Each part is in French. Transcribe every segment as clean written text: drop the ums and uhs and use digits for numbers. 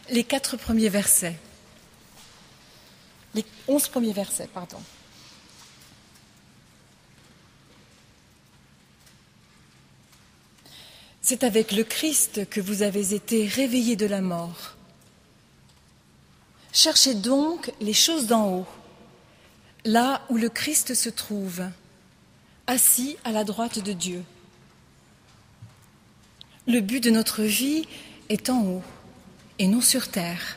les 4 premiers versets. Les 11 premiers versets, pardon. C'est avec le Christ que vous avez été réveillés de la mort. Cherchez donc les choses d'en haut, là où le Christ se trouve, assis à la droite de Dieu. Le but de notre vie est en haut et non sur terre.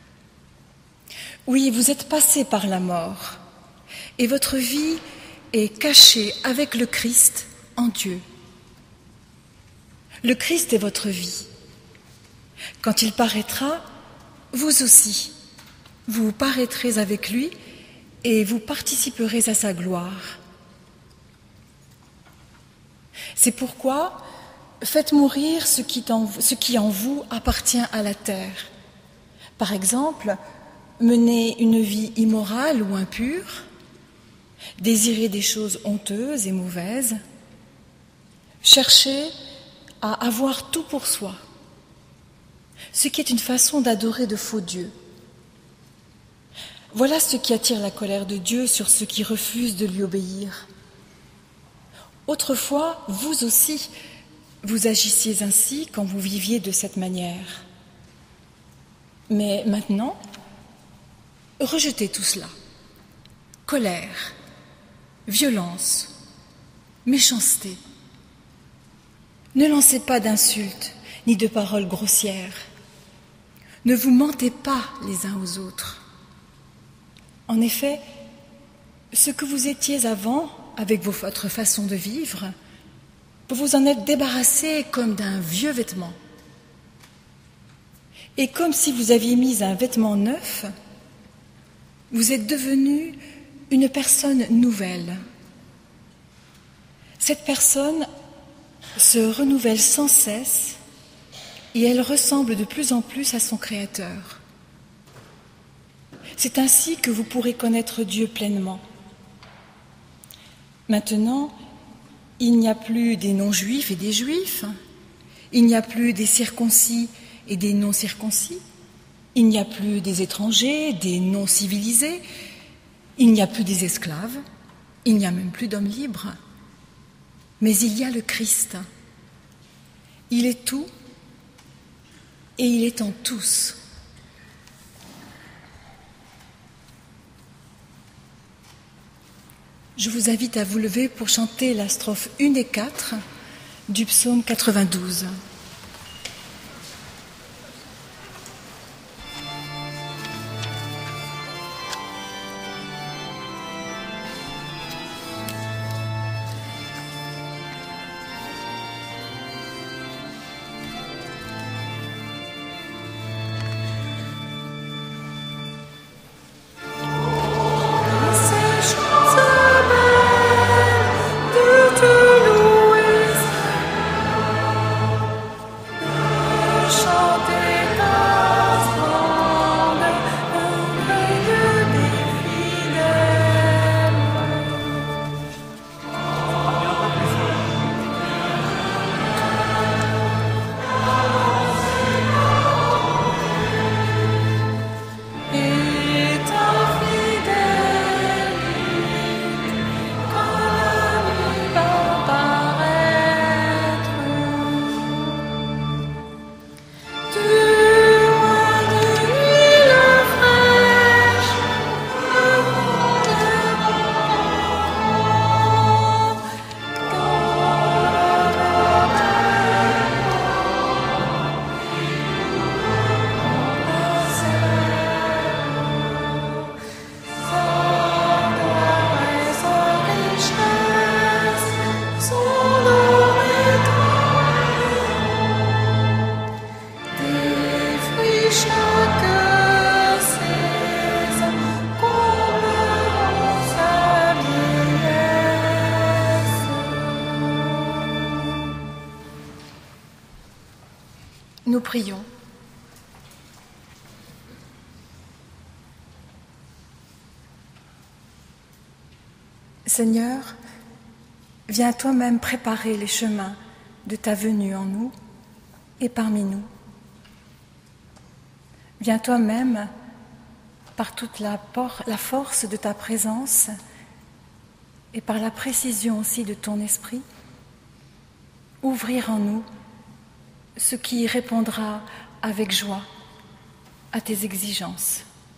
Oui, vous êtes passés par la mort et votre vie est cachée avec le Christ en Dieu. Le Christ est votre vie. Quand il paraîtra, vous aussi, vous paraîtrez avec lui et vous participerez à sa gloire. C'est pourquoi faites mourir ce qui en vous appartient à la terre. Par exemple, mener une vie immorale ou impure, désirer des choses honteuses et mauvaises, chercher à avoir tout pour soi, ce qui est une façon d'adorer de faux dieux. Voilà ce qui attire la colère de Dieu sur ceux qui refusent de lui obéir. Autrefois, vous aussi, vous agissiez ainsi quand vous viviez de cette manière. Mais maintenant, rejetez tout cela. Colère, violence, méchanceté. Ne lancez pas d'insultes ni de paroles grossières. Ne vous mentez pas les uns aux autres. En effet, ce que vous étiez avant, avec votre façon de vivre, vous vous en êtes débarrassé comme d'un vieux vêtement. Et comme si vous aviez mis un vêtement neuf, vous êtes devenu une personne nouvelle. Cette personne se renouvelle sans cesse et elle ressemble de plus en plus à son Créateur. C'est ainsi que vous pourrez connaître Dieu pleinement. Maintenant, il n'y a plus des non-juifs et des juifs, il n'y a plus des circoncis et des non-circoncis, il n'y a plus des étrangers, des non-civilisés, il n'y a plus des esclaves, il n'y a même plus d'hommes libres. Mais il y a le Christ. Il est tout et il est en tous. Je vous invite à vous lever pour chanter la strophe 1 et 4 du psaume 92. Nous prions. Seigneur, viens toi-même préparer les chemins de ta venue en nous et parmi nous. Viens toi-même, par toute la force de ta présence et par la précision aussi de ton esprit, ouvrir en nous ce qui répondra avec joie à tes exigences.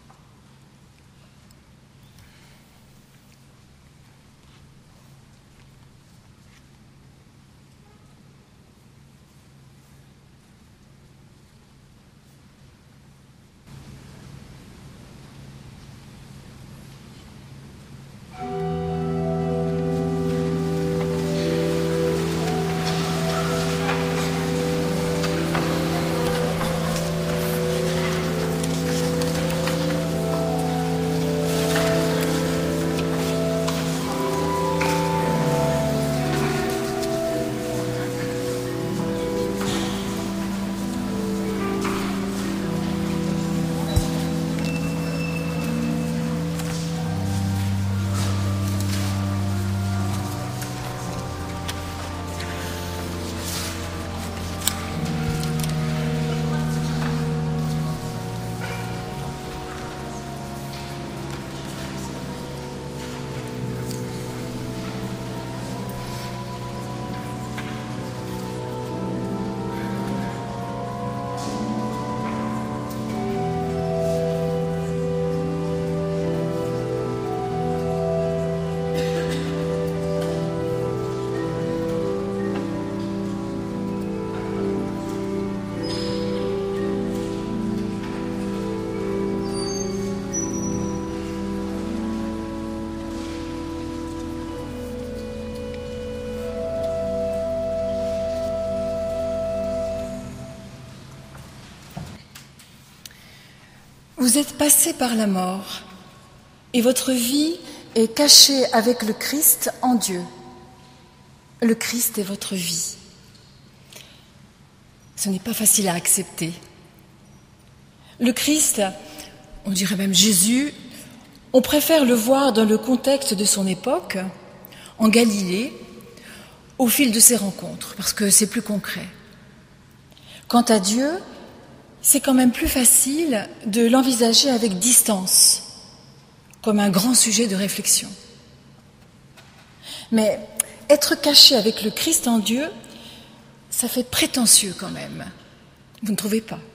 Vous êtes passé par la mort et votre vie est cachée avec le Christ en Dieu. Le Christ est votre vie. Ce n'est pas facile à accepter. Le Christ, on dirait même Jésus, on préfère le voir dans le contexte de son époque, en Galilée, au fil de ses rencontres, parce que c'est plus concret. Quant à Dieu, c'est quand même plus facile de l'envisager avec distance, comme un grand sujet de réflexion. Mais être caché avec le Christ en Dieu, ça fait prétentieux quand même. Vous ne trouvez pas?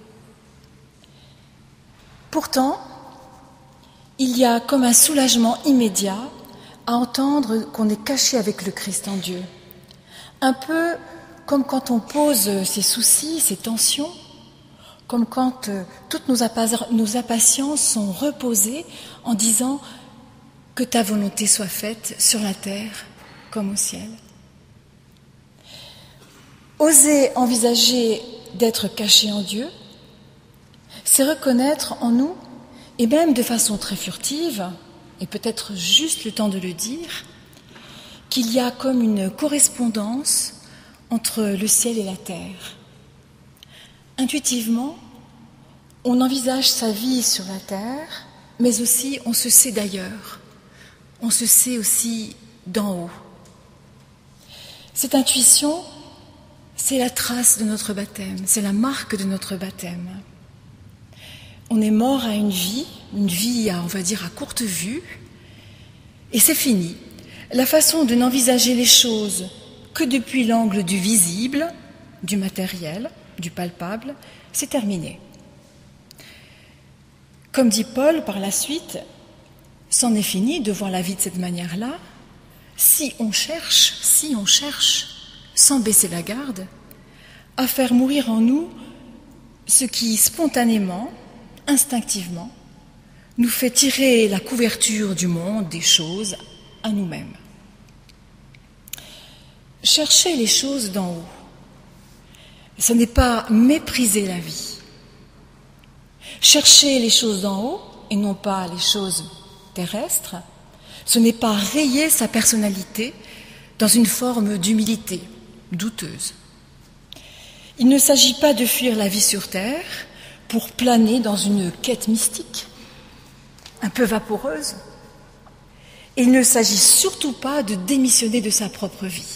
Pourtant, il y a comme un soulagement immédiat à entendre qu'on est caché avec le Christ en Dieu. Un peu comme quand on pose ses soucis, ses tensions, comme quand toutes nos impatiences sont reposées en disant que ta volonté soit faite sur la terre comme au ciel. Oser envisager d'être caché en Dieu, c'est reconnaître en nous, et même de façon très furtive, et peut-être juste le temps de le dire, qu'il y a comme une correspondance entre le ciel et la terre. Intuitivement, on envisage sa vie sur la terre, mais aussi on se sait d'ailleurs, on se sait aussi d'en haut. Cette intuition, c'est la trace de notre baptême, c'est la marque de notre baptême. On est mort à une vie, on va dire, à courte vue, et c'est fini. La façon de n'envisager les choses que depuis l'angle du visible, du matériel, du palpable, c'est terminé. Comme dit Paul par la suite, c'en est fini de voir la vie de cette manière-là. Si on cherche, sans baisser la garde, à faire mourir en nous ce qui spontanément, instinctivement, nous fait tirer la couverture du monde, des choses, à nous-mêmes. Chercher les choses d'en haut, ce n'est pas mépriser la vie. Chercher les choses d'en haut, et non pas les choses terrestres, ce n'est pas rayer sa personnalité dans une forme d'humilité douteuse. Il ne s'agit pas de fuir la vie sur terre pour planer dans une quête mystique, un peu vaporeuse. Et il ne s'agit surtout pas de démissionner de sa propre vie.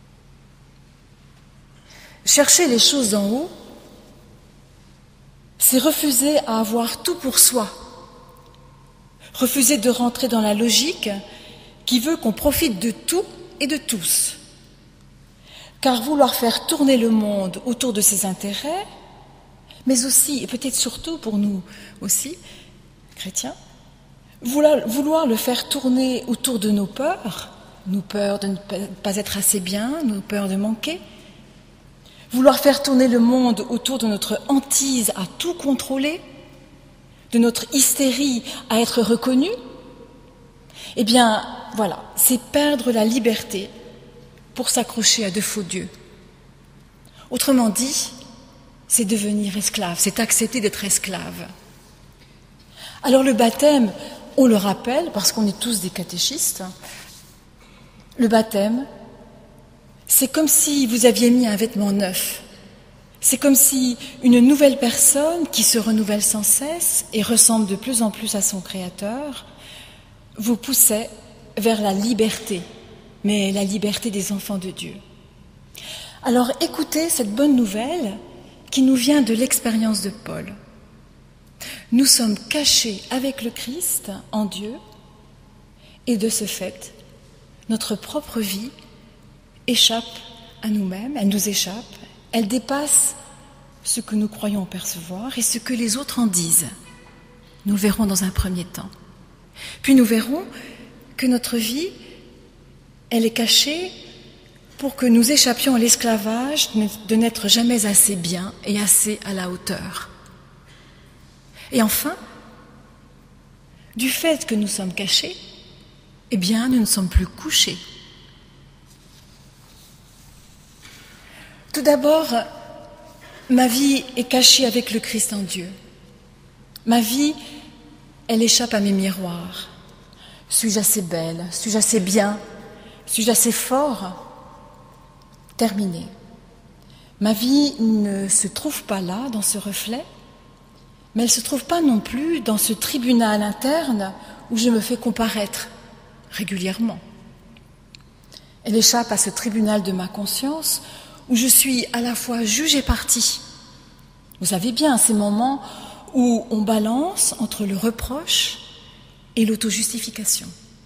Chercher les choses en haut, c'est refuser à avoir tout pour soi, refuser de rentrer dans la logique qui veut qu'on profite de tout et de tous. Car vouloir faire tourner le monde autour de ses intérêts, mais aussi, et peut-être surtout pour nous aussi, chrétiens, vouloir le faire tourner autour de nos peurs de ne pas être assez bien, nos peurs de manquer, vouloir faire tourner le monde autour de notre hantise à tout contrôler, de notre hystérie à être reconnu, eh bien, voilà, c'est perdre la liberté pour s'accrocher à de faux dieux. Autrement dit, c'est devenir esclave, c'est accepter d'être esclave. Alors le baptême, on le rappelle, parce qu'on est tous des catéchistes, le baptême, c'est comme si vous aviez mis un vêtement neuf. C'est comme si une nouvelle personne qui se renouvelle sans cesse et ressemble de plus en plus à son Créateur vous poussait vers la liberté, mais la liberté des enfants de Dieu. Alors écoutez cette bonne nouvelle qui nous vient de l'expérience de Paul. Nous sommes cachés avec le Christ en Dieu et de ce fait, notre propre vie échappe à nous-mêmes, elle nous échappe, elle dépasse ce que nous croyons percevoir et ce que les autres en disent. Nous le verrons dans un premier temps. Puis nous verrons que notre vie, elle est cachée pour que nous échappions à l'esclavage de n'être jamais assez bien et assez à la hauteur. Et enfin, du fait que nous sommes cachés, eh bien, nous ne sommes plus couchés. Tout d'abord, ma vie est cachée avec le Christ en Dieu. Ma vie, elle échappe à mes miroirs. Suis-je assez belle? Suis-je assez bien? Suis-je assez fort? Terminé. Ma vie ne se trouve pas là, dans ce reflet, mais elle ne se trouve pas non plus dans ce tribunal interne où je me fais comparaître régulièrement. Elle échappe à ce tribunal de ma conscience où je suis à la fois juge et partie. Vous savez bien, ces moments où on balance entre le reproche et l'auto-justification.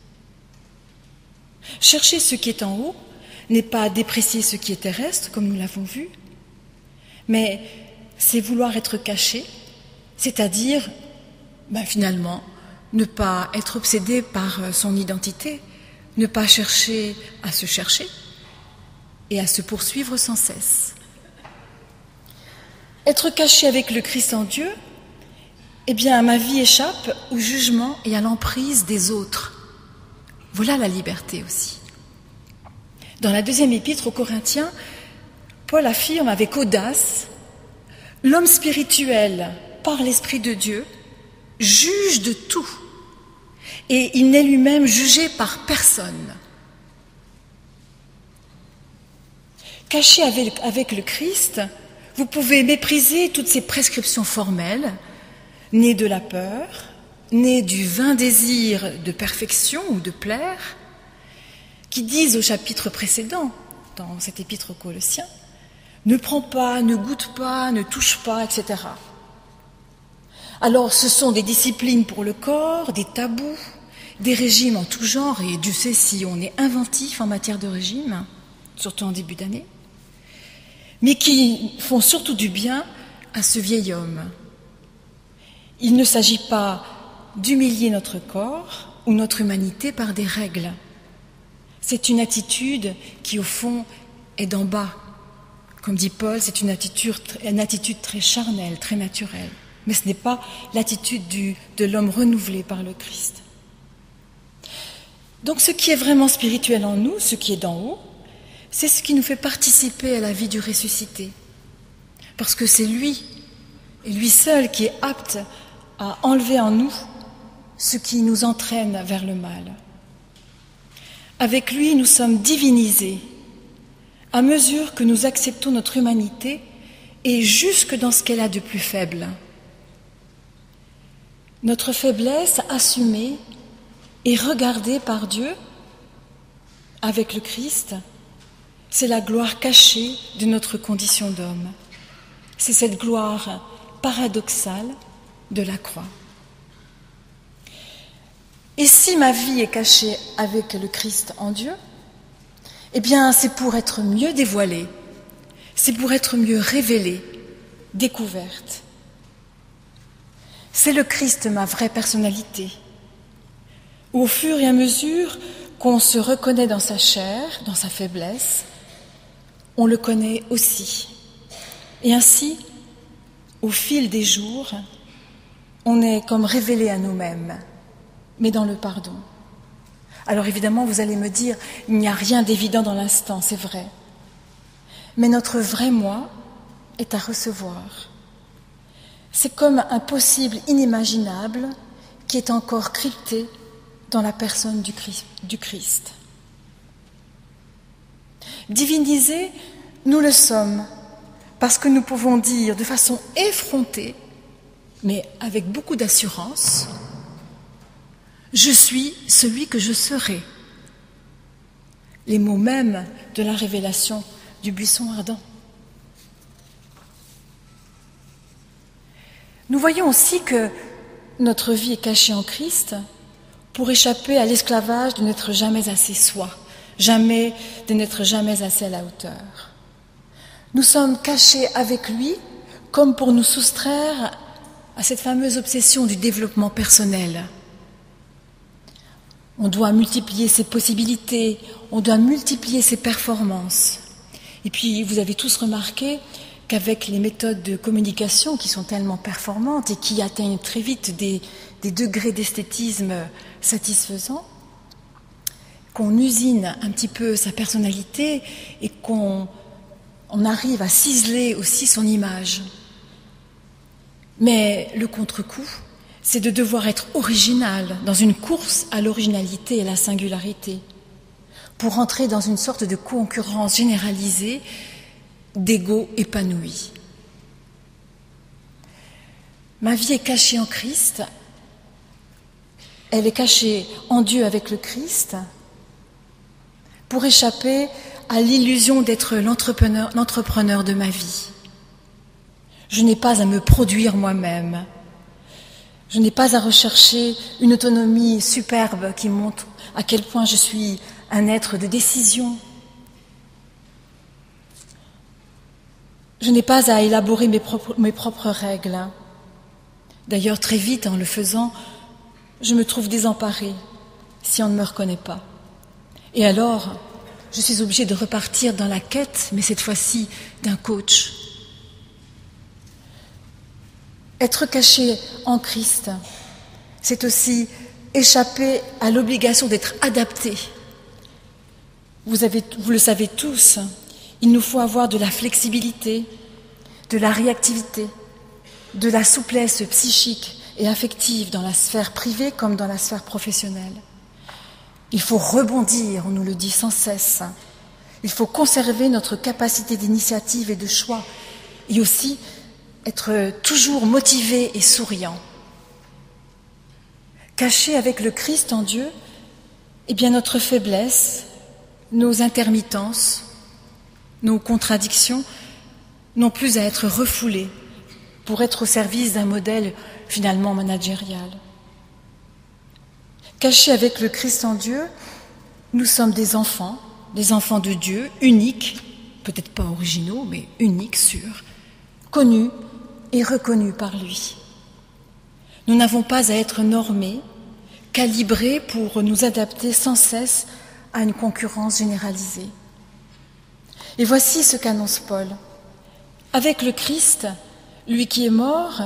Chercher ce qui est en haut n'est pas déprécier ce qui est terrestre, comme nous l'avons vu, mais c'est vouloir être caché, c'est-à-dire, finalement, ne pas être obsédé par son identité, ne pas chercher à se chercher et à se poursuivre sans cesse. Être caché avec le Christ en Dieu, eh bien, ma vie échappe au jugement et à l'emprise des autres. Voilà la liberté aussi. Dans la deuxième épître aux Corinthiens, Paul affirme avec audace « L'homme spirituel, par l'Esprit de Dieu, juge de tout, et il n'est lui-même jugé par personne. » Caché avec le Christ, vous pouvez mépriser toutes ces prescriptions formelles, nées de la peur, nées du vain désir de perfection ou de plaire, qui disent au chapitre précédent, dans cet épître aux Colossiens, ne prends pas, ne goûte pas, ne touche pas, etc. Alors ce sont des disciplines pour le corps, des tabous, des régimes en tout genre, et Dieu sait si on est inventif en matière de régime, surtout en début d'année, mais qui font surtout du bien à ce vieil homme. Il ne s'agit pas d'humilier notre corps ou notre humanité par des règles. C'est une attitude qui, au fond, est d'en bas. Comme dit Paul, c'est une attitude très charnelle, très naturelle. Mais ce n'est pas l'attitude de l'homme renouvelé par le Christ. Donc ce qui est vraiment spirituel en nous, ce qui est d'en haut, c'est ce qui nous fait participer à la vie du ressuscité. Parce que c'est lui, et lui seul, qui est apte à enlever en nous ce qui nous entraîne vers le mal. Avec lui, nous sommes divinisés, à mesure que nous acceptons notre humanité et jusque dans ce qu'elle a de plus faible. Notre faiblesse assumée et regardée par Dieu, avec le Christ, c'est la gloire cachée de notre condition d'homme. C'est cette gloire paradoxal de la croix. Et si ma vie est cachée avec le Christ en Dieu, eh bien c'est pour être mieux dévoilée, c'est pour être mieux révélée, découverte. C'est le Christ ma vraie personnalité. Au fur et à mesure qu'on se reconnaît dans sa chair, dans sa faiblesse, on le connaît aussi. Et ainsi, au fil des jours, on est comme révélé à nous-mêmes, mais dans le pardon. Alors évidemment, vous allez me dire, il n'y a rien d'évident dans l'instant, c'est vrai. Mais notre vrai moi est à recevoir. C'est comme un possible inimaginable qui est encore crypté dans la personne du Christ. Divinisés, nous le sommes, parce que nous pouvons dire de façon effrontée, mais avec beaucoup d'assurance, « Je suis celui que je serai ». Les mots mêmes de la révélation du buisson ardent. Nous voyons aussi que notre vie est cachée en Christ pour échapper à l'esclavage de n'être jamais assez soi, de n'être jamais assez à la hauteur. Nous sommes cachés avec lui comme pour nous soustraire à cette fameuse obsession du développement personnel. On doit multiplier ses possibilités, on doit multiplier ses performances. Et puis, vous avez tous remarqué qu'avec les méthodes de communication qui sont tellement performantes et qui atteignent très vite des degrés d'esthétisme satisfaisants, qu'on usine un petit peu sa personnalité et qu'on arrive à ciseler aussi son image. Mais le contre-coup, c'est de devoir être original dans une course à l'originalité et à la singularité, pour entrer dans une sorte de concurrence généralisée d'ego épanoui. Ma vie est cachée en Christ, elle est cachée en Dieu avec le Christ, pour échapper à l'illusion d'être l'entrepreneur de ma vie. Je n'ai pas à me produire moi-même. Je n'ai pas à rechercher une autonomie superbe qui montre à quel point je suis un être de décision. Je n'ai pas à élaborer mes propres règles. D'ailleurs, très vite, en le faisant, je me trouve désemparée si on ne me reconnaît pas. Et alors, je suis obligée de repartir dans la quête, mais cette fois-ci d'un coach. Être caché en Christ, c'est aussi échapper à l'obligation d'être adapté. Vous le savez tous, il nous faut avoir de la flexibilité, de la réactivité, de la souplesse psychique et affective dans la sphère privée comme dans la sphère professionnelle. Il faut rebondir, on nous le dit sans cesse. Il faut conserver notre capacité d'initiative et de choix, et aussi être toujours motivé et souriant. Caché avec le Christ en Dieu, eh bien notre faiblesse, nos intermittences, nos contradictions n'ont plus à être refoulées pour être au service d'un modèle finalement managérial. Cachés avec le Christ en Dieu, nous sommes des enfants de Dieu, uniques, peut-être pas originaux, mais uniques, sûrs, connus et reconnus par lui. Nous n'avons pas à être normés, calibrés pour nous adapter sans cesse à une concurrence généralisée. Et voici ce qu'annonce Paul. Avec le Christ, lui qui est mort,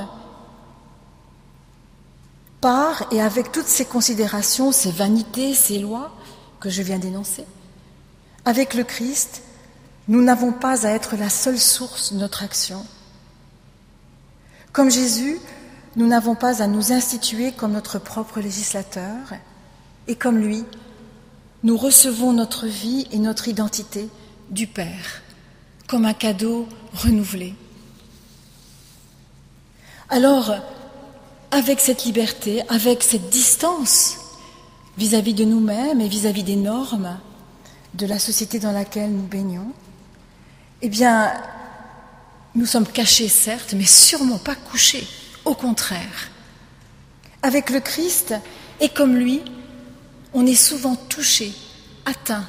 part, et avec toutes ces considérations, ces vanités, ces lois que je viens d'énoncer, avec le Christ, nous n'avons pas à être la seule source de notre action. Comme Jésus, nous n'avons pas à nous instituer comme notre propre législateur, et comme lui, nous recevons notre vie et notre identité du Père, comme un cadeau renouvelé. Alors, avec cette liberté, avec cette distance vis-à-vis de nous-mêmes et vis-à-vis des normes de la société dans laquelle nous baignons, eh bien, Nous sommes cachés, certes, mais sûrement pas couchés. Au contraire. Avec le Christ, et comme lui, on est souvent touché, atteint.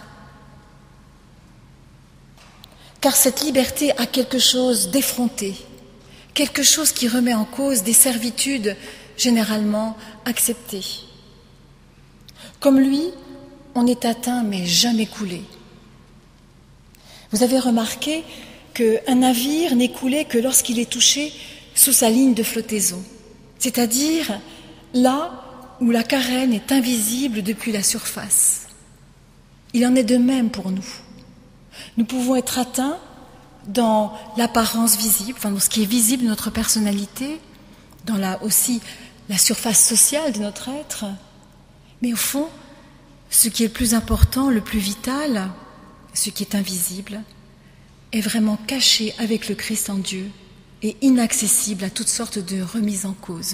Car cette liberté a quelque chose d'effronté, quelque chose qui remet en cause des servitudes généralement acceptées. Comme lui, on est atteint mais jamais coulé. Vous avez remarqué qu'un navire n'est coulé que lorsqu'il est touché sous sa ligne de flottaison, c'est-à-dire là où la carène est invisible depuis la surface. Il en est de même pour nous. Nous pouvons être atteints dans l'apparence visible, dans ce qui est visible de notre personnalité, dans aussi la surface sociale de notre être. Mais au fond, ce qui est le plus important, le plus vital, ce qui est invisible, est vraiment caché avec le Christ en Dieu et inaccessible à toutes sortes de remises en cause.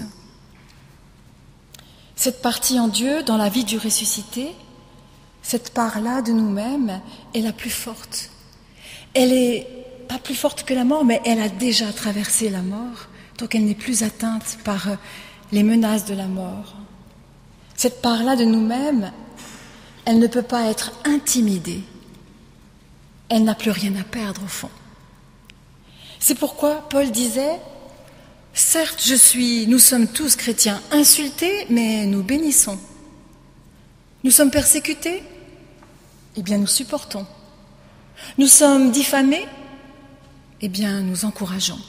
Cette partie en Dieu, dans la vie du ressuscité, cette part-là de nous-mêmes est la plus forte. Elle est pas plus forte que la mort, mais elle a déjà traversé la mort, donc elle n'est plus atteinte par les menaces de la mort. Cette part-là de nous-mêmes, elle ne peut pas être intimidée. Elle n'a plus rien à perdre au fond. C'est pourquoi Paul disait « Certes, nous sommes tous chrétiens insultés, mais nous bénissons. Nous sommes persécutés, eh bien nous supportons. Nous sommes diffamés, eh bien nous encourageons.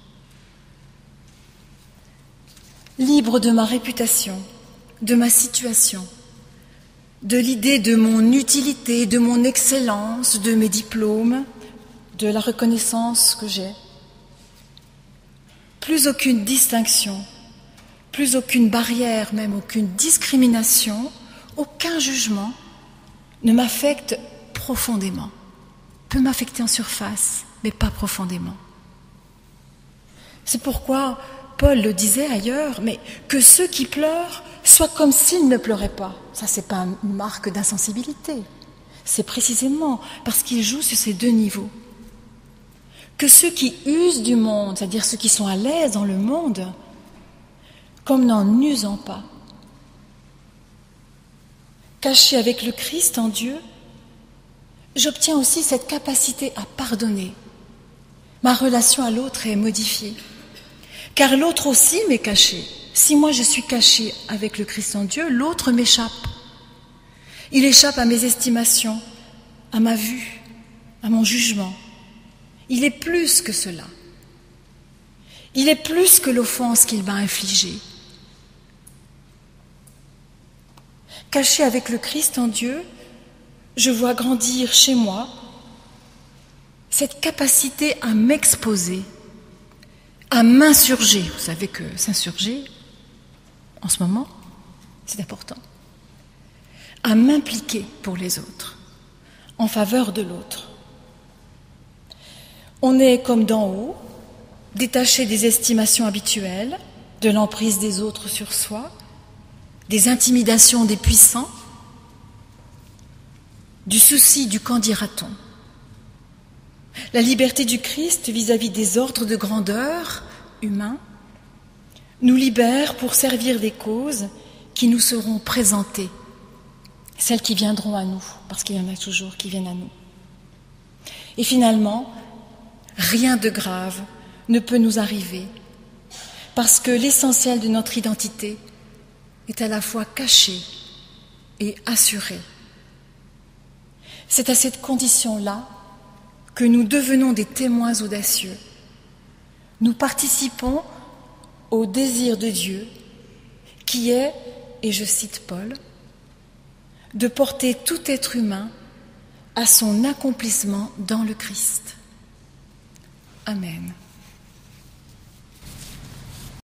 Libre de ma réputation, de ma situation, de l'idée de mon utilité, de mon excellence, de mes diplômes, de la reconnaissance que j'ai. Plus aucune distinction, plus aucune barrière, même aucune discrimination, aucun jugement ne m'affecte profondément. Peut m'affecter en surface, mais pas profondément. C'est pourquoi Paul le disait ailleurs, mais que ceux qui pleurent soient comme s'ils ne pleuraient pas. Ça, c'est pas une marque d'insensibilité. C'est précisément parce qu'il joue sur ces deux niveaux. Que ceux qui usent du monde, c'est-à-dire ceux qui sont à l'aise dans le monde, comme n'en usant pas. Caché avec le Christ en Dieu, j'obtiens aussi cette capacité à pardonner. Ma relation à l'autre est modifiée. Car l'autre aussi m'est caché. Si moi je suis caché avec le Christ en Dieu, l'autre m'échappe. Il échappe à mes estimations, à ma vue, à mon jugement. Il est plus que cela. Il est plus que l'offense qu'il m'a infligée. Caché avec le Christ en Dieu, je vois grandir chez moi cette capacité à m'exposer, à m'insurger. Vous savez que s'insurger, en ce moment, c'est important. À m'impliquer pour les autres, en faveur de l'autre. On est comme d'en haut, détaché des estimations habituelles, de l'emprise des autres sur soi, des intimidations des puissants, du souci du qu'en dira-t-on. La liberté du Christ vis-à-vis des ordres de grandeur humains nous libère pour servir des causes qui nous seront présentées, celles qui viendront à nous, parce qu'il y en a toujours qui viennent à nous. Et finalement, rien de grave ne peut nous arriver, parce que l'essentiel de notre identité est à la fois caché et assuré. C'est à cette condition-là que nous devenons des témoins audacieux. Nous participons au désir de Dieu qui est, et je cite Paul, de porter tout être humain à son accomplissement dans le Christ. Amen.